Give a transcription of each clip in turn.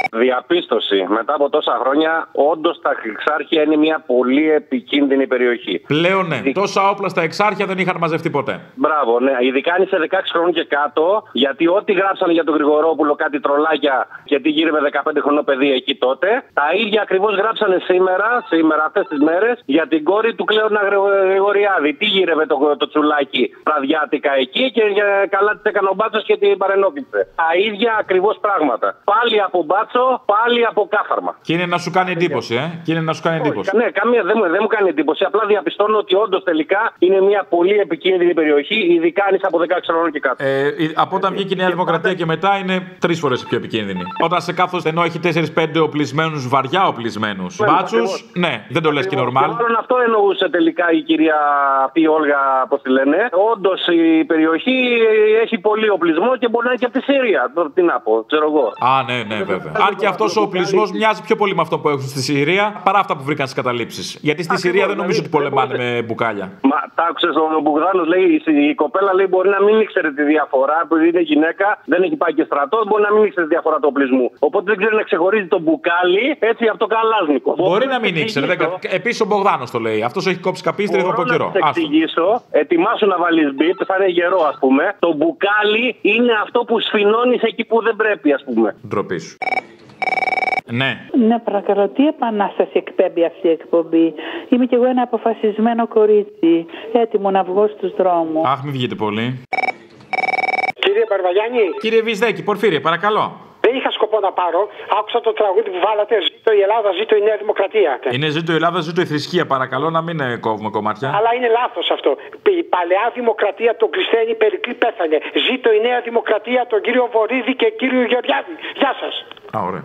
Διαπίστωση. Μετά από τόσα χρόνια, όντως τα Εξάρχεια είναι μια πολύ επικίνδυνη περιοχή. Πλέον ναι. Τόσα όπλα στα Εξάρχεια δεν είχαν μαζευτεί ποτέ. Μπράβο, ναι. Ειδικά αν είσαι 16 χρόνων και κάτω, γιατί ό,τι γράψανε για τον Γρηγορόπουλο, κάτι τρολάκια και τι γύρευε 15 χρονών παιδί εκεί τότε, τα ίδια ακριβώς γράψανε σήμερα αυτές τις μέρες, για την κόρη του Κλέωνα Γρηγοριάδη. Τι γύρευε το τσουλάκι βραδιάτικα εκεί και καλά της έκανε ο Μπάτσος και την παρενόχλησε. Τα ίδια ακριβώς πράγματα. Πάλι από Μπάτσο, πάλι από κάθαρμα. Και είναι να σου κάνει εντύπωση, Και είναι να σου κάνει εντύπωση. Ναι, δεν μου κάνει εντύπωση. Απλά διαπιστώνω ότι όντως τελικά είναι μια πολύ επικίνδυνη περιοχή, ειδικά αν είσαι από 16 χρόνων και κάτω. Από όταν βγήκε η Νέα Δημοκρατία και μετά είναι 3 φορές πιο επικίνδυνη. Όταν σε κάθε στενό έχει 4-5 οπλισμένους, βαριά οπλισμένους μπάτσους, ναι, δεν το λες και νορμάλ. Μάλλον αυτό εννοούσε τελικά η κυρία αυτή η Όλγα, πώς τη λένε. Όντως η περιοχή έχει πολύ οπλισμό και μπορεί να είναι και από τη Συρία. Τι να πω, ξέρω εγώ. Ναι, βέβαια. Αν και αυτός ο οπλισμός μοιάζει πιο πολύ με αυτό που έχουν στη Συρία παρά αυτά που βρήκαν στις καταλήψεις. Γιατί στη Συρία δεν νομίζω ότι πολεμάνε με μπουκάλια. Μα τα άκουσες ο Μπογδάνος, λέει η κοπέλα λέει μπορεί να μην ήξερε τη διαφορά, επειδή είναι γυναίκα, δεν έχει πάει και στρατό, μπορεί να μην ήξερε τη διαφορά του οπλισμού. Οπότε δεν ξέρει να ξεχωρίζει το μπουκάλι έτσι από το καλάζνικο. Μπορεί να μην ήξερε. Επίσης ο Μπογδάνος το λέει. Αυτός έχει κόψει καπίστρι εδώ από καιρό. Να σε εξηγήσω, ετοιμάσου να βάλεις μπιπ, θα είναι γερό ας πούμε. Το μπουκάλι είναι αυτό που σφινώνεις εκεί που δεν πρέπει ας πούμε. Ντροπή σου. Ναι. Ναι, παρακαλώ, τι επανάσταση εκπέμπει αυτή η εκπομπή? Είμαι κι εγώ ένα αποφασισμένο κορίτσι, έτοιμο να βγω στους δρόμους. Αχ, μην βγείτε πολύ. Κύριε Μπαρβαγιάννη. Κύριε Βυσδέκη, Πορφύριε, παρακαλώ. Δεν είχα σκοπό να πάρω. Άκουσα το τραγούδι που βάλατε. Ζήτω η Ελλάδα, ζήτω η Νέα Δημοκρατία. Είναι ζήτω η Ελλάδα, ζήτω η θρησκεία, παρακαλώ να μην κόβουμε κομμάτια. Αλλά είναι λάθος αυτό. Η παλαιά δημοκρατία, τον Κλεισθένη Περικλή πέθανε. Ζήτω η Νέα Δημοκρατία, τον κύριο Βορύδη και κύριο Γεωργιάδη. Γεια σας. Ωραία.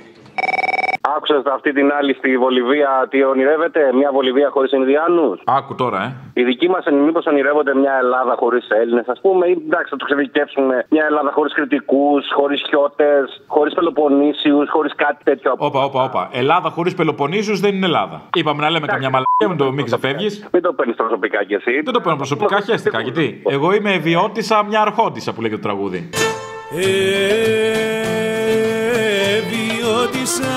Άκουσες αυτή την άλλη στη Βολιβία τι ονειρεύεται, μια Βολιβία χωρίς Ινδιάνους? Άκου τώρα, Οι δικοί μας μήπως ονειρεύονται μια Ελλάδα χωρίς Έλληνες, ας πούμε, ή εντάξει, θα το ξεδικεύσουμε μια Ελλάδα χωρίς κριτικούς, χωρίς χιώτες, χωρίς Πελοποννήσιους, χωρίς κάτι τέτοιο. Όπα. Ελλάδα χωρίς Πελοποννήσιους δεν είναι Ελλάδα. Είπαμε να λέμε καμιά μαλακία, μην ξεφεύγεις. Μην το παίρνεις προσωπικά κι εσύ. Δεν το παίρνω προσωπικά, χαίστηκα. Γιατί εγώ είμαι βιώτησα μια αρχόντισσα που λέει το τραγούδι. Βιώτησα,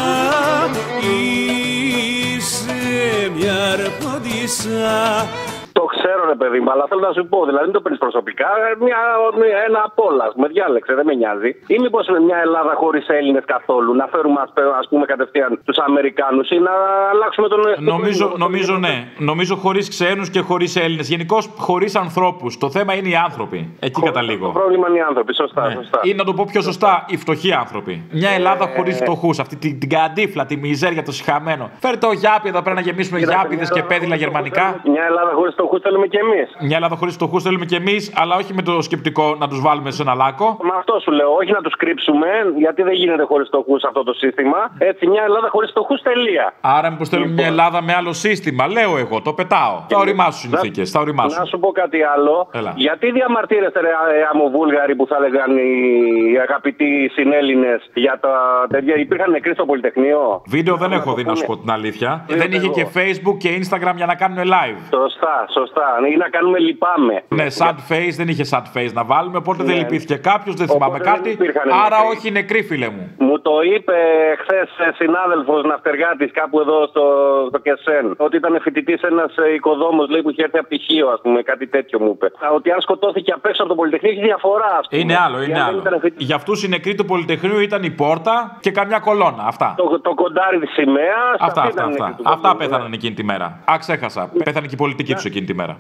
είσαι μια αρχόντισσα. Το ξέρω ρε παιδί μου, αλλά θέλω να σου πω, δηλαδή δεν το παίρνεις προσωπικά, ένα απ' όλα, με διάλεξε, δεν με νοιάζει. Ή μήπως με μια Ελλάδα χωρίς Έλληνες καθόλου, να φέρουμε ας πούμε κατευθείαν τους Αμερικάνους ή να αλλάξουμε τον... Νομίζω ναι, νομίζω χωρίς ξένους και χωρίς Έλληνες, γενικώς χωρίς ανθρώπους. Το θέμα είναι οι άνθρωποι, εκεί καταλήγω. Το πρόβλημα είναι οι άνθρωποι, σωστά. Ή να το πω πιο σωστά, οι φτωχοί άνθρωποι. Μια Ελλάδα χωρίς φτωχούς, αυτή την καντίφλα, τη μιζέρια, το συχαμένο. Φέρε το γιάπι εδώ πέρα να γεμίσουμε γιάπιδες και πέδιλα γερμανικά. Μια Ελλάδα χωρίς φτωχούς θέλουμε κι εμείς. Μια Ελλάδα χωρίς φτωχούς θέλουμε κι εμείς, αλλά όχι με το σκεπτικό να τους βάλουμε σε ένα λάκκο. Μα αυτό σου λέω, όχι να τους κρύψουμε, γιατί δεν γίνεται χωρίς φτωχούς αυτό το σύστημα. Έτσι, μια Ελλάδα χωρίς φτωχούς, τελεία. Άρα, μήπως θέλουμε μια Ελλάδα με άλλο σύστημα, λέω εγώ, το πετάω. Θα οριμάσουν συνθήκες, θα οριμάσουν. Να σου πω κάτι άλλο. Έλα. Γιατί διαμαρτύρεστε, ρε αμοβούλγαροι που θα έλεγαν οι αγαπητοί συνέλληνες για τα τέτοια? Υπήρχαν νεκροί στο Πολυτεχνείο. Βίντεο δεν έχω δει, να σου πω την αλήθεια. Δεν είχε και Facebook και Instagram για να κάνουν live. Σωστά. Ή να κάνουμε λυπάμαι. Ναι, sad face, δεν είχε sad face να βάλουμε, οπότε δεν λυπήθηκε κάποιο, δεν θυμάμαι κάτι. Άρα όχι νεκροί, φίλε μου. Μου το είπε χθες συνάδελφος ναυτεργάτης κάπου εδώ στο Κεσέν. Ότι ήταν φοιτητής ένας οικοδόμος, λέει, που είχε έρθει από πτυχίο, ας πούμε, κάτι τέτοιο μου είπε. Ότι αν σκοτώθηκε απ' έξω από το Πολυτεχνείο έχει διαφορά, ας πούμε. Είναι άλλο. Για αυτούς οι νεκροί του Πολυτεχνείου ήταν η πόρτα και καμιά κολόνα. Αυτά. Το κοντάρι της σημαίας. Αυτά πέθαναν εκείνη τη μέρα. Ξέχασα. Πέθανε και η πολιτική τους εκείνη τη μέρα.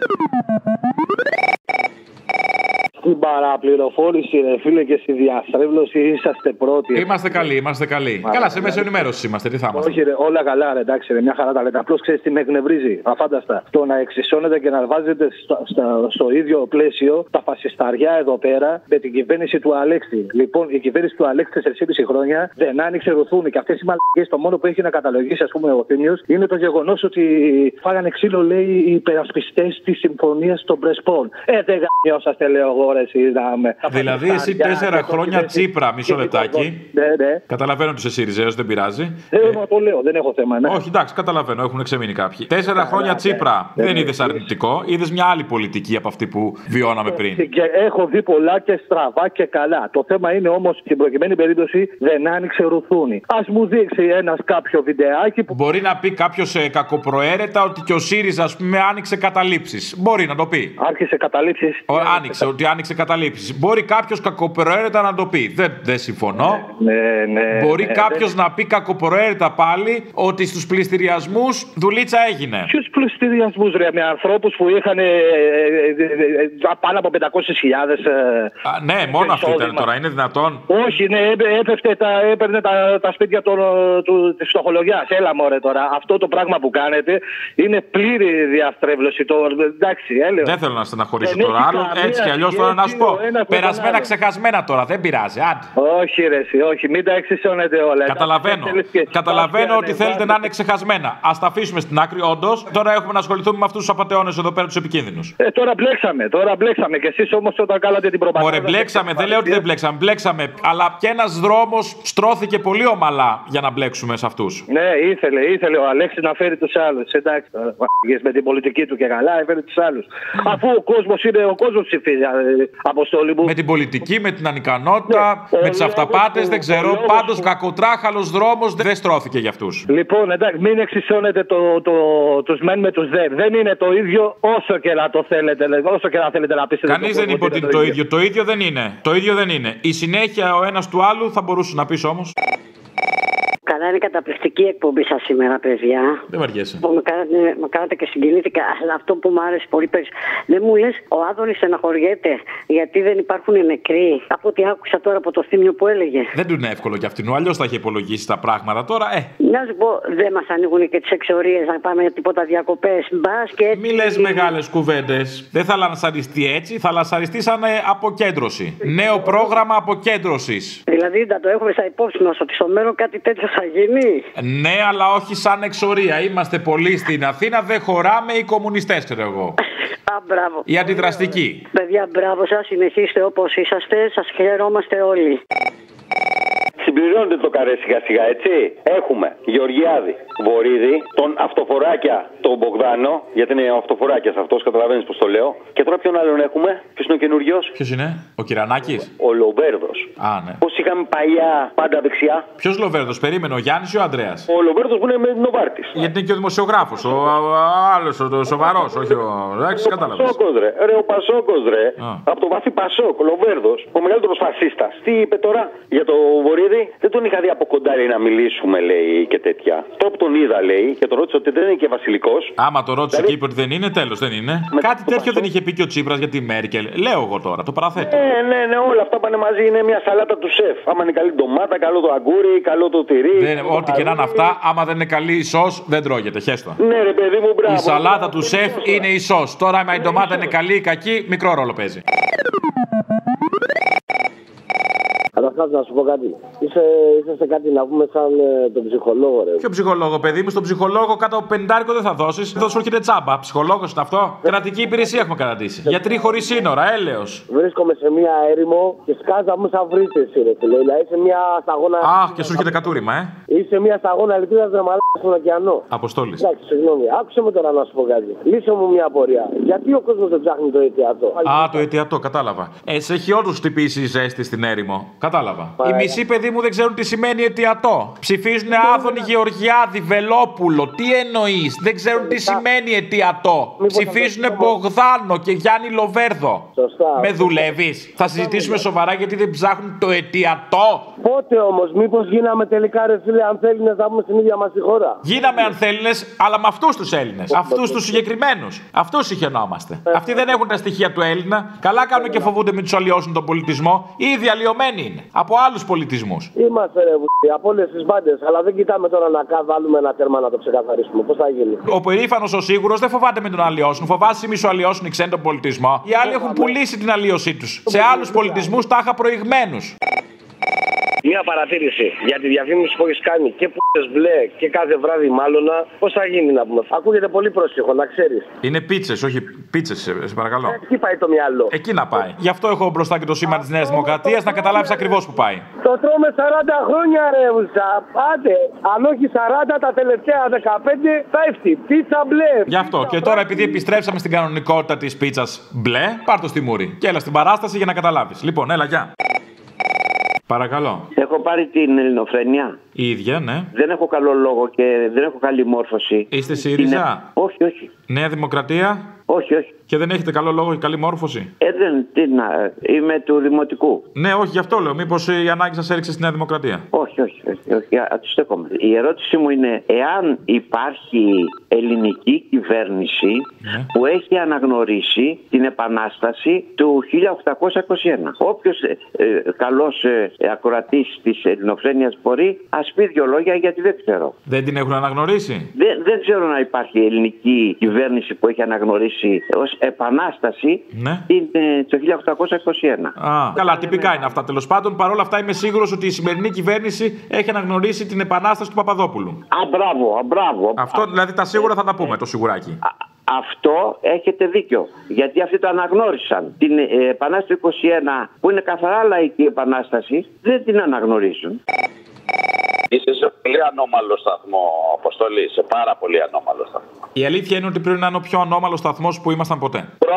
Στην παραπληροφόρηση, ρε φίλε, και στη διαστρέβλωση είσαστε πρώτοι. Είμαστε καλοί. Καλά, σε μέσα ενημέρωση είμαστε. Τι θα είμαστε. Όχι, ρε, όλα καλά, ρε, εντάξει, ρε, μια χαρά τα λέτε. Απλώς ξέρεις τι με εκνευρίζει. Αφάνταστα. Το να εξισώνετε και να βάζετε στο ίδιο πλαίσιο τα φασισταριά εδώ πέρα με την κυβέρνηση του Αλέξη. Λοιπόν, η κυβέρνηση του Αλέξη 4,5 χρόνια δεν άνοιξε ρουθούνη. Και αυτές οι μαλακίες, το μόνο που έχει να καταλογίσει, ας πούμε, ο Θήμιος, είναι το γεγονός ότι φάγανε ξύλο, λέει, οι υπερασπιστές της συμφωνίας των Πρεσπών. Δεν γαμιώσαστε, λέω εγώ, ρε. είδαμε. Δηλαδή, εσύ 4 χρόνια Τσίπρα, μισό λεπτάκι. Ναι. Καταλαβαίνω ότι είσαι ΣΥΡΙΖΑΕΟΣ, δεν πειράζει. Το λέω, δεν έχω θέμα. Ναι. Όχι, εντάξει, καταλαβαίνω, έχουν ξεμείνει κάποιοι. 4 χρόνια Τσίπρα δεν είδε αρνητικό, είδε μια άλλη πολιτική από αυτή που βιώναμε πριν. Και έχω δει πολλά και στραβά και καλά. Το θέμα είναι όμως στην προκειμένη περίπτωση δεν άνοιξε ρουθούνη. Ας μου δείξει ένας κάποιο βιντεάκι που. Μπορεί να πει κάποιο κακοπροαίρετα ότι και ο ΣΥΡΙΖΑ, ας πούμε, άνοιξε καταλήψεις. Μπορεί να το πει. Άρχισε καταλήψεις. Ότι άνοιξε καταλήψεις. Μπορεί κάποιο κακοπροαίρετα να το πει. Δεν συμφωνώ. Ναι. Μπορεί κάποιο να πει κακοπροαίρετα πάλι ότι στους πληστηριασμούς δουλίτσα έγινε. Ποιους πληστηριασμούς, ρε, με ανθρώπους που είχαν πάνω από 500.000. Ναι, μόνο αυτό ήταν τώρα. Είναι δυνατόν? Όχι, ναι, έπαιρνε τα σπίτια της φτωχολογιάς. Έλα μωρέ τώρα. Αυτό το πράγμα που κάνετε είναι πλήρη διαστρέβλωση. Εντάξει, έλεος. Δεν θέλω να στεναχωρήσω τώρα άλλο. Έτσι κι αλλιώς τώρα να σου πω. Περασμένα, ξεχασμένα τώρα. Δεν πειράζει. Άντε. Όχι, ρε, όχι. Μην τα εξισώνετε όλα. Καταλαβαίνω ότι θέλετε να είναι ξεχασμένα. Ας τα αφήσουμε στην άκρη, όντως. Τώρα έχουμε να ασχοληθούμε με αυτούς τους απατεώνες εδώ πέρα, τους επικίνδυνους. Τώρα μπλέξαμε. Και εσείς όμως όταν κάνατε την προπαγάνδα. Μωρέ, μπλέξαμε. Δεν λέω ότι δεν μπλέξαμε. Μπλέξαμε. Αλλά και ένας δρόμος στρώθηκε πολύ ομαλά για να μπλέξουμε σε αυτούς. Ναι, ήθελε ο Αλέξης να φέρει τους άλλους. Εντάξει, με την πολιτική του και καλά, έφερε τους άλλους. Αφού ο κόσμος ψηφίζει, Αποστόλη μου. Με την πολιτική, με την ανικανότητα, με τις αυταπάτες, δεν ξέρω. Πάντως κακοτράχαλος δρόμος δεν στρώθηκε για αυτούς. Λοιπόν, εντάξει, μην εξισώνετε τους μεν με τους δε. Δεν είναι το ίδιο όσο και να το θέλετε. Όσο και να θέλετε να πείσετε. Κανείς δεν είπε ότι είναι το ίδιο. Το ίδιο δεν είναι. Το ίδιο δεν είναι. Η συνέχεια ο ένας του άλλου θα μπορούσε να πεις όμως. Καλά, είναι καταπληκτική εκπομπή σας σήμερα, παιδιά. Δεν βαριέσαι. Με κάνατε και συγκινήθηκα. Αλλά αυτό που μου άρεσε πολύ περισσότερο. Δεν μου λες, ο Άδωνης στεναχωριέται γιατί δεν υπάρχουν νεκροί. Από ό,τι άκουσα τώρα από το Θήμιο που έλεγε. Δεν του είναι εύκολο κι αυτήν. Αλλιώς θα είχε υπολογίσει τα πράγματα τώρα, Να σου πω, δεν μας ανοίγουν και τις εξορίες να πάμε τίποτα διακοπές. Μπάσκετ. Μη λες μεγάλες κουβέντες. Δεν θα λανσαριστεί έτσι, θα λανσαριστεί σαν αποκέντρωση. Νέο πρόγραμμα αποκέντρωσης. Δηλαδή να το έχουμε στα υπόψη μας ότι στο μέλλον κάτι τέτοιο θα γίνει. Ναι, αλλά όχι σαν εξορία. Είμαστε πολλοί στην Αθήνα, δεν χωράμε οι κομμουνιστές, ξέρω εγώ. Μπράβο. Οι αντιδραστικοί. Παιδιά, μπράβο σας, συνεχίστε όπως είσαστε, σας χαιρόμαστε όλοι. Συμπληρώνεται το καρέ σιγά σιγά, έτσι. Έχουμε Γεωργιάδη, Βορίδη, τον Αυτοφοράκια, τον Μπογδάνο, γιατί είναι ο Αυτοφοράκιας αυτός, καταλαβαίνεις πως το λέω. Και τώρα ποιον άλλον έχουμε, ποιος είναι ο καινούριος? Ποιος είναι, ο Κυρανάκης? Ο Λοβέρδος. Ναι. Πώς είχαμε παλιά πάντα δεξιά. Ποιος Λοβέρδος, περίμενε, ο Γιάννης ή ο Ανδρέας? Ο Λοβέρδος που είναι με Νοβάρτης. Γιατί είναι και ο δημοσιογράφος, ο άλλος, ο σοβαρός, όχι ο. Εντάξει, κατάλαβες. Ο Πασόκος, ρε. Από το βαθύ Πασόκ, ο Λοβέρδος, ο μεγαλύτερος φασίστας. Τι είπε τώρα για το Βορίδη? Δεν τον είχα δει από κοντά, λέει, να μιλήσουμε, λέει, και τέτοια. Τώρα που τον είδα, λέει, και τον ρώτησε ότι δεν είναι και βασιλικός. Άμα το ρώτησε και είπε ότι δεν είναι, τέλος, δεν είναι. Κάτι τέτοιο δεν είχε πει και ο Τσίπρας για τη Μέρκελ. Λέω εγώ τώρα, το παραθέτω. Ναι, όλα αυτά πάνε μαζί. Είναι μια σαλάτα του σεφ. Άμα είναι καλή ντομάτα, καλό το αγκούρι, καλό το τυρί. Ό,τι και να είναι αυτά, άμα δεν είναι καλή η σος, δεν τρώγεται. Χέστο. Ναι, ρε παιδί μου, μπράβο. Η σαλάτα του σεφ είναι η σος. Τώρα, άμα η ντομάτα είναι καλή ή κακή, μικρό ρόλο παίζει. Καταρχάς να σου πω κάτι. Είσαι σε κάτι να πούμε σαν τον ψυχολόγο, ρε. Ποιο ψυχολόγο, παιδί μου, στον ψυχολόγο κάτω από 50 δεν θα δώσει. Δεν σου έρχεται τσάμπα. Ψυχολόγο είναι αυτό. Κρατική υπηρεσία έχουμε καταντήσει. Γιατροί χωρίς σύνορα, έλεος. Βρίσκομαι σε μία έρημο και σκάζα μου σαν βρύτες, ρε φίλε. Δηλαδή σε μία σταγόνα. Αχ, και σου έρχεται κατούριμα, Είσαι μία σταγόνα ελπίδα δραματικά στον ωκεανό. Αποστόλη. Εντάξει, συγγνώμη. Άκουσε με τώρα να σου πω κάτι. Λύσε μου μία απορία. Γιατί ο κόσμος δεν ψάχνει το αιτιατό? Το αιτιατό, κατάλαβα. Σε έχει όντως χτυπήσει η ζέστη στην έρημο. Κατάλαβα. Οι μισοί παιδί μου δεν ξέρουν τι σημαίνει αιτιατό. Ψηφίζουν Άδωνη Γεωργιάδη, Βελόπουλο. Τι εννοείς? Δεν ξέρουν τι σημαίνει αιτιατό. Ψηφίζουν Μπογδάνο και Γιάννη Λοβέρδο. Σωστά. Με δουλεύεις? Θα συζητήσουμε σοβαρά γιατί δεν ψάχνουν το αιτιατό. Πότε όμως, μήπως γίναμε τελικά, ρε φίλε, αν Έλληνες να πούμε στην ίδια μας τη χώρα? Γίναμε αν Έλληνες, αλλά με αυτούς τους Έλληνες. Αυτούς τους συγκεκριμένους. Αυτούς συχαινόμαστε. Αυτοί δεν έχουν τα στοιχεία του Έλληνα. Καλά κάνουν και φοβούνται μην τους αλλοιώσουν τον πολιτισμό. Ήδη αλλοιωμένοι είναι. Από άλλους πολιτισμούς. Είμαστε ρε από όλες τις μπάντες, αλλά δεν κοιτάμε τώρα να βάλουμε ένα τέρμα να το ξεκαθαρίσουμε. Πώς θα γίνει? Ο περήφανος ο σίγουρος δεν φοβάται με τον αλλοιώσουν. Φοβάσαι μη σου αλλοιώσουν οι ξένοι τον πολιτισμό. Οι άλλοι έχουν πουλήσει την αλλοιώσή τους σε άλλους πολιτισμούς τάχα προηγμένους. Μία παρατήρηση για τη διαφήμιση που έχει κάνει και πούτες μπλε και κάθε βράδυ μάλλον. Πώς θα γίνει να πούμε. Ακούγεται πολύ πρόσεχο, να ξέρεις. Είναι πίτσες, όχι πίτσες, σε παρακαλώ. Εκεί πάει το μυαλό. Εκεί να πάει. Γι' αυτό έχω μπροστά και το σήμα της Νέας Δημοκρατίας να καταλάβεις ακριβώς που πάει. Το τρώμε 40 χρόνια ρε ουλσα. Πάτε. Αν όχι 40 τα τελευταία 15 πέφτει. Πίτσα μπλε. Γι' αυτό. Και τώρα επειδή επιστρέψαμε στην κανονικότητα της πίτσας μπλε, πάρ' το στη μούρη. Και έλα στην παράσταση για να καταλάβεις. Λοιπόν, έλα, γεια. Παρακαλώ. Έχω πάρει την Ελληνοφρένεια. Η ίδια, ναι. Δεν έχω καλό λόγο και δεν έχω καλή μόρφωση. Είστε ΣΥΡΙΖΑ? Όχι, όχι. Νέα Δημοκρατία? Όχι, όχι. Και δεν έχετε καλό λόγο και καλή μόρφωση? Δεν, είμαι του Δημοτικού. Ναι, όχι, γι' αυτό λέω. Μήπως η ανάγκη σας έριξε στη Νέα Δημοκρατία? Όχι, όχι. Αντιστέκομαι. Η ερώτησή μου είναι εάν υπάρχει ελληνική κυβέρνηση που έχει αναγνωρίσει την Επανάσταση του 1821. Όποιος καλός ακροατής της Ελληνοφρένειας μπορεί, ας πει δυο λόγια γιατί δεν ξέρω. Δεν την έχουν αναγνωρίσει? Δεν ξέρω να υπάρχει ελληνική κυβέρνηση που έχει αναγνωρίσει ως Επανάσταση το 1821. Καλά, τυπικά είναι αυτά τέλος πάντων. Παρ' όλα αυτά είμαι σίγουρος ότι η σημερινή κυβέρνηση έχει αναγνωρίσει την Επανάσταση του Παπαδόπουλου. Μπράβο. Αυτό δηλαδή τα σίγουρα θα τα πούμε, το σιγουράκι. Αυτό έχετε δίκιο. Γιατί αυτοί το αναγνώρισαν. Την Επανάσταση του 21 που είναι καθαρά λαϊκή επανάσταση δεν την αναγνωρίζουν. Είσαι σε πολύ ανώμαλο σταθμό, Αποστολή. Σε πάρα πολύ ανώμαλο σταθμό. Η αλήθεια είναι ότι πρέπει να είναι ο πιο ανώμαλος σταθμός που ήμασταν ποτέ.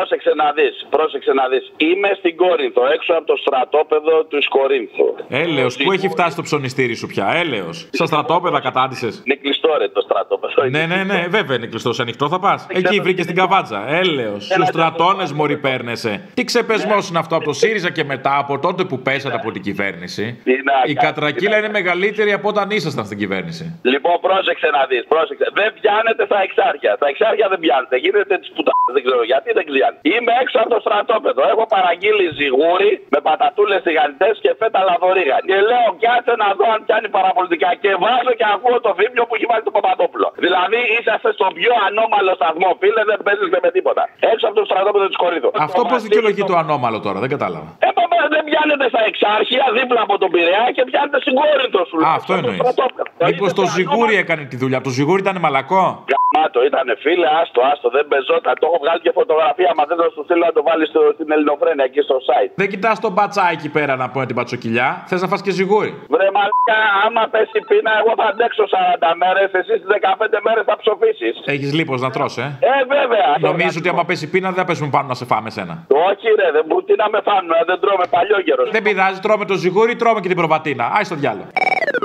Πρόσεξε να δεις. Είμαι στην Κόρινθο, έξω από το στρατόπεδο του Κορίνθου. Έλεος, πού έχει φτάσει το ψωνιστήρι σου πια, έλεος. Στα στρατόπεδα κατάντησες? Είναι κλειστό ρε το στρατόπεδο. Ναι, βέβαια είναι κλειστό. Σε ανοιχτό θα πας? Εκεί βρήκες την καβάτζα. Έλεος. Στους στρατώνες μωρή παίρνεσαι. Τι ξεπεσμός είναι αυτό από το ΣΥΡΙΖΑ και μετά από τότε που πέσατε από την κυβέρνηση? Η κατρακύλα είναι μεγαλύτερη από όταν ήσασταν στην κυβέρνηση. Λοιπόν, πρόσεξε να δεις. Δεν πιάνετε στα εξάρχεια. Τα εξάρχεια δεν πιάνετε. Γίνεται τις πουτάδες. Δεν ξέρω γιατί δεν πιάνετε. Είμαι έξω από το στρατόπεδο. Έχω παραγγείλει ζυγούρι με πατατούλες τηγανιτές και φέτα λαδορίγα. Και λέω, κάτσε να δω αν πιάνει παραπολιτικά. Και βάζω και ακούω το βίντεο που έχει βάλει το Παπαδόπουλο. Δηλαδή είσαστε στο πιο ανώμαλο σταθμό, φίλε, δεν παίζετε με τίποτα. Έξω από το στρατόπεδο της Κορίνθου. Αυτό πώς δικαιολογεί το ανώμαλο τώρα, δεν κατάλαβα. Δεν πιάνετε στα εξάρχεια δίπλα από τον Πειραιά και πιάνετε στην Κόρινθο σου. Αυτό εννοείς. Μήπως το ζυγούρι έκανε τη δουλειά? Το ζυγούρι ήταν μαλακό? Γαμάτο ήτανε φίλε, άστο, δεν πεζόταν. Το έχω βγάλει και φωτογραφία, μα δεν θα σου στείλω να το βάλεις στην Ελληνοφρένεια εκεί στο site. Δεν κοιτάς τον μπατσά εκεί πέρα να πούμε την πατσοκυλιά. Θες να φας και ζυγούρι? Βρε μαλάκα, άμα πέσει πείνα, εγώ θα αντέξω 40 μέρες, εσύ στις 15 μέρες θα ψοφήσεις. Έχεις λίπος να τρως, βέβαια. Νομίζω ότι άμα πέσει πείνα δεν θα πέσουμε πάνω να σε φάμε σένα. Όχι ρε, τι να με φάνουν, δεν τρώμε παλιό καιρό. Δεν πειράζει, τρώμε το ζυγούρι, τρώμε και την προβατίνα. Άι στο διάλογο.